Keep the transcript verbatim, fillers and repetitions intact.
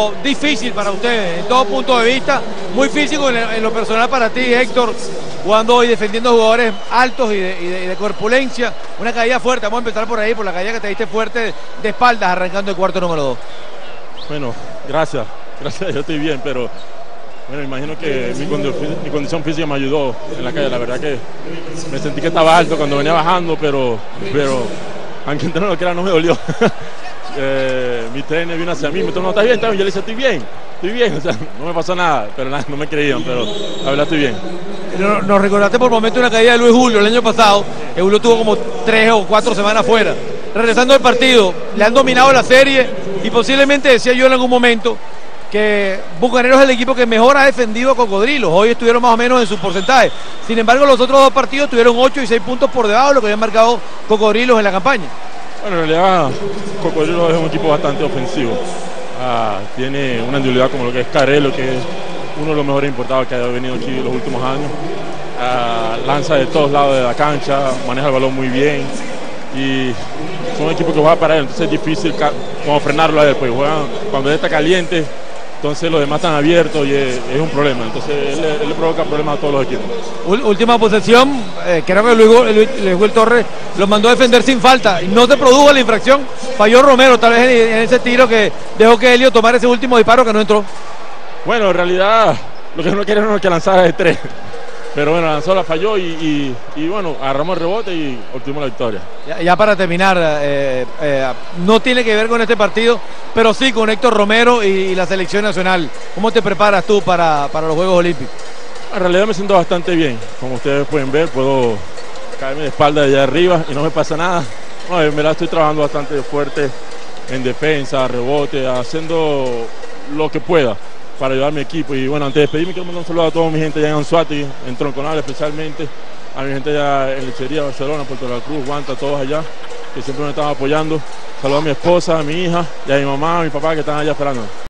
partido difícil para ustedes, en todo punto de vista, muy físico en, en lo personal para ti, Héctor, jugando y defendiendo jugadores altos y de, y, de, y de corpulencia, una caída fuerte. Vamos a empezar por ahí, por la caída que te diste fuerte de espaldas arrancando el cuarto número dos. Bueno, gracias, gracias, yo estoy bien, pero bueno, imagino que mi, condi mi condición física me ayudó en la calle. La verdad que me sentí que estaba alto cuando venía bajando, pero, pero aunque no lo quiera, no me dolió. eh, mi trainer vino hacia mí, me dijo, no, ¿estás bien? ¿Estás bien? Yo le dije, estoy bien, estoy bien, o sea, no me pasó nada, pero nada, no me creían, pero la verdad estoy bien. Nos recordaste por momento una caída de Luis Julio el año pasado, que Julio tuvo como tres o cuatro semanas fuera. Regresando al partido, le han dominado la serie y posiblemente, decía yo en algún momento, que Bucaneros es el equipo que mejor ha defendido a Cocodrilos. Hoy estuvieron más o menos en su porcentaje. Sin embargo, los otros dos partidos tuvieron ocho y seis puntos por debajo de lo que habían marcado Cocodrilos en la campaña. Bueno, en realidad Cocodrilos es un equipo bastante ofensivo. Ah, tiene una individualidad como lo que es Carelo, que es uno de los mejores importados que ha venido aquí en los últimos años. Ah, lanza de todos lados de la cancha, maneja el balón muy bien. Y son un equipo que juega para él, entonces es difícil como frenarlo a él. Pues juegan cuando él está caliente, entonces los demás están abiertos y es, es un problema. Entonces él, él le provoca problemas a todos los equipos. Última posesión, eh, creo que Luis, Luis, Luis Will Torres los mandó a defender sin falta y no se produjo la infracción. Falló Romero tal vez en, en ese tiro que dejó que Helio tomara ese último disparo que no entró. Bueno, en realidad lo que no quieren es que lanzara de tres. Pero bueno, lanzó, la falló y, y, y bueno, agarramos el rebote y obtuvimos la victoria. Ya, ya para terminar, eh, eh, no tiene que ver con este partido, pero sí con Héctor Romero y, y la selección nacional. ¿Cómo te preparas tú para, para los Juegos Olímpicos? En realidad me siento bastante bien. Como ustedes pueden ver, puedo caerme de espalda de allá arriba y no me pasa nada. No, en verdad estoy trabajando bastante fuerte en defensa, rebote, haciendo lo que pueda para ayudar a mi equipo. Y bueno, antes de despedirme quiero mandar un saludo a toda mi gente allá en Anzoátegui, en Tronconal especialmente, a mi gente allá en Lechería, Barcelona, Puerto La Cruz, Guanta, todos allá, que siempre me están apoyando. Saludo a mi esposa, a mi hija, y a mi mamá, a mi papá que están allá esperando.